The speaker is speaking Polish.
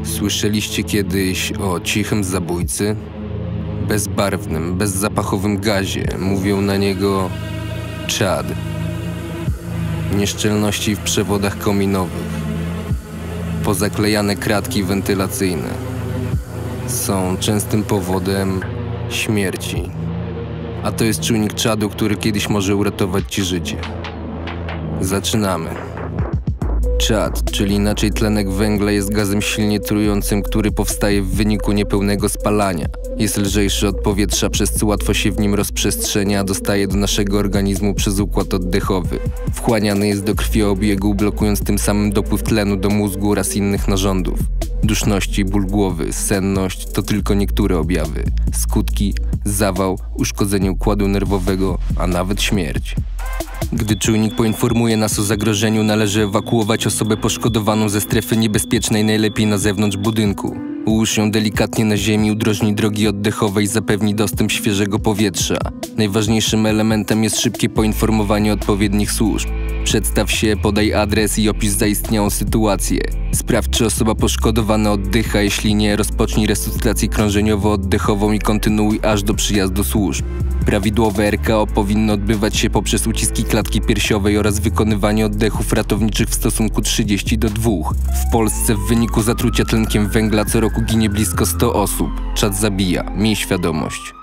Słyszeliście kiedyś o cichym zabójcy? Bezbarwnym, bezzapachowym gazie. Mówią na niego czad. Nieszczelności w przewodach kominowych. Pozaklejane kratki wentylacyjne. Są częstym powodem śmierci. A to jest czujnik czadu, który kiedyś może uratować ci życie. Zaczynamy. Czad, czyli inaczej tlenek węgla, jest gazem silnie trującym, który powstaje w wyniku niepełnego spalania. Jest lżejszy od powietrza, przez co łatwo się w nim rozprzestrzenia, a dostaje do naszego organizmu przez układ oddechowy. Wchłaniany jest do krwiobiegu, blokując tym samym dopływ tlenu do mózgu oraz innych narządów. Duszności, ból głowy, senność to tylko niektóre objawy. Skutki: zawał, uszkodzenie układu nerwowego, a nawet śmierć. Gdy czujnik poinformuje nas o zagrożeniu, należy ewakuować osobę poszkodowaną ze strefy niebezpiecznej, najlepiej na zewnątrz budynku. Ułóż ją delikatnie na ziemi, udrożnij drogi oddechowe i zapewni dostęp świeżego powietrza. Najważniejszym elementem jest szybkie poinformowanie odpowiednich służb. Przedstaw się, podaj adres i opisz zaistniałą sytuację. Sprawdź, czy osoba poszkodowana oddycha, jeśli nie, rozpocznij resuscytację krążeniowo-oddechową i kontynuuj aż do przyjazdu służb. Prawidłowe RKO powinno odbywać się poprzez uciski klatki piersiowej oraz wykonywanie oddechów ratowniczych w stosunku 30:2. W Polsce w wyniku zatrucia tlenkiem węgla co roku ginie blisko 100 osób. Czad zabija, miej świadomość.